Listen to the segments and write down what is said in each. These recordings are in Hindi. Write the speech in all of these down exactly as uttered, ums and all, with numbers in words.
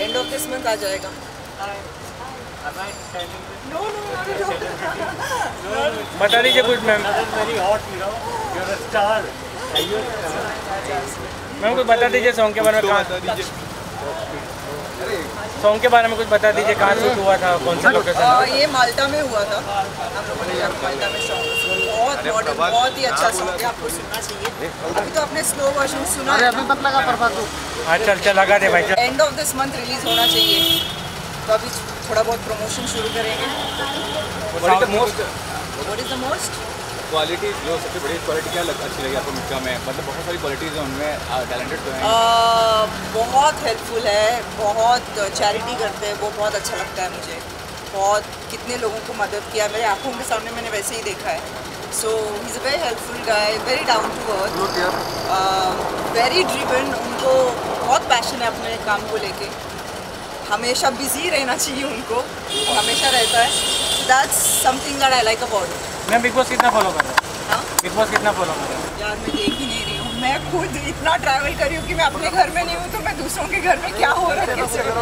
एंड ऑफ दिस मंथ आ जाएगा। नो नो बता दीजिए कुछ मैम। मैम कुछ बता दीजिए सॉन्ग के बारे में। कहाँ सॉन्ग के बारे में कुछ बता दीजिए, कहाँ शूट हुआ था, कौन सा लोकेशन? ये माल्टा में हुआ था, हम लोगों ने माल्टा में सॉन्ग। बहुत मॉडर्न, बहुत ही अच्छा सॉन्ग है, आपको सुनना चाहिए। अभी तो आपने स्लो वर्जन सुना है। हाँ चल चल लगा दे भाई। End of this month release होना चाहिए, तो अभी थोड़ा बहुत प्रमोशन शुरू करेंगे। What is the most what is the most quality, जो सबसे बड़ी क्वालिटी क्या लग अच्छी लगी आपको मिक्का में? मतलब बहुत सारी क्वालिटीज़ हैं उनमें, टैलेंटेड तो हैं। बहुत हेल्पफुल है, बहुत चैरिटी करते हैं, वो बहुत अच्छा लगता है मुझे। बहुत कितने लोगों को मदद किया, मेरे आंखों के सामने मैंने वैसे ही देखा है। So he is a very helpful guy, very down to earth, very driven. उनको बहुत पैशन है अपने काम को लेके, हमेशा बिजी रहना चाहिए उनको, हमेशा रहता है। That's something that I like about it. मैं बिग बॉस कितना फॉलो कर रहा हूँ? हाँ बिग बॉस कितना फॉलो कर रहा हूँ? यार मैं देख ही नहीं रही हूँ, मैं खुद इतना ट्रैवल कर रही हूँ कि मैं अपने घर में नहीं हूँ, तो मैं दूसरों के घर में क्या हो रहा है कैसे हाँ?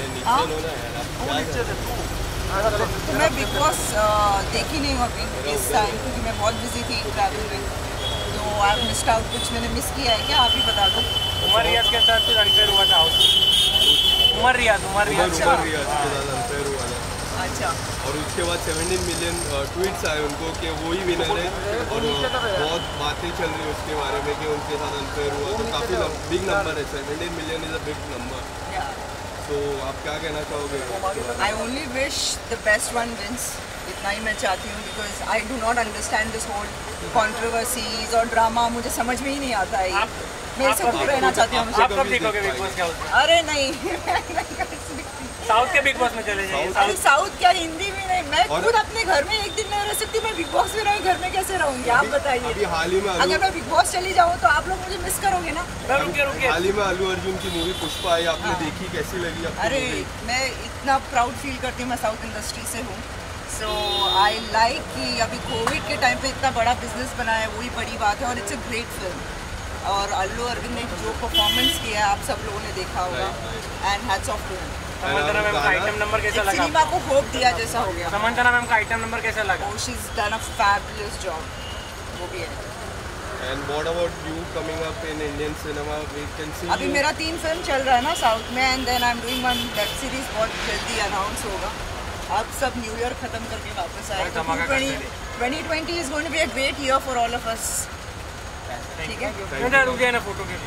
तो मैं बिग बॉस देख ही नहीं हूँ अभी इस टाइम, क्योंकि मैं बहुत बिजी थी ट्रैवल में, तो आई मिस्ड आउट। कुछ मैंने मिस किया है क्या, आप ही बता दो। उमर रियाज के साथ कुछ अनफेयर हुआ था हाउस? उमर रियाज उमर रियाज अच्छा। उमर रियाज के साथ अनफेयर हुआ था। अच्छा। और उसके बाद सत्रह मिलियन ट्वीट्स आए उनको कि वो ही विनर है, और बहुत बातें चल रही है उसके बारे में कि उनके साथ अनफेयर हुआ। तो काफ़ी बिग नंबर है, सत्रह million is a big number. तो आप क्या कहना चाहोगे? I only wish the best one wins, इतना ही मैं चाहती हूँ, because I do not understand this whole controversies और ड्रामा, मुझे समझ में ही नहीं आता है ये। मेरे से दूर रहना चाहती हूँ। आप कब देखोगे बिग बॉस के हाउस में? अरे नहीं साउथ के बिग बॉस में चले जाइए। अरे साउथ क्या, हिंदी भी नहीं। मैं खुद अपने घर में एक दिन नहीं रह सकती, मैं बिग बॉस में रहूँ, घर में कैसे रहूँगी आप बताइए। अभी हाल ही में अगर मैं बिग बॉस चली जाऊँ तो आप लोग मुझे मिस करोगे ना। रुकिए रुकिए हाल ही में अल्लू अर्जुन की मूवी पुष्पा आई, आपने देखी? कैसी लगी आपको? अरे मैं इतना प्राउड फील करती हूँ, मैं साउथ इंडस्ट्री से हूँ। सो आई लाइक कि अभी कोविड के टाइम पे इतना बड़ा बिजनेस बना है, वही बड़ी बात है, और इट्स अ ग्रेट फिल्म। और अल्लू अर्जुन ने जो परफॉर्मेंस किया है आप सब लोगों ने देखा होगा, and hats off to him. Samantha ma'am का आइटम नंबर कैसा लगा? सिनेमा को होप दिया जैसा हो गया। समंतना मैम का आइटम नंबर कैसा लगा? She is done a fabulous job, वो भी है। And what about you coming up in Indian cinema? We can see अभी you. मेरा तीन फिल्म चल रहा है ना साउथ में, and then I am doing one web series, बहुत जल्दी अनाउंस होगा। अब सब न्यू ईयर खत्म करके वापस आएगा। Twenty twenty is going to be a great year for all of us. ठीक है, रुक जाए ना फोटो के लिए।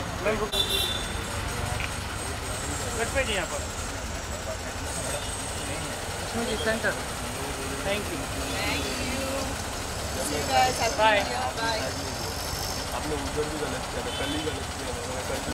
यहाँ पर centre. Thank you thank you, see you guys, have a good year, bye. आपने उधर भी गलत किया था, कल ही गलत किया था।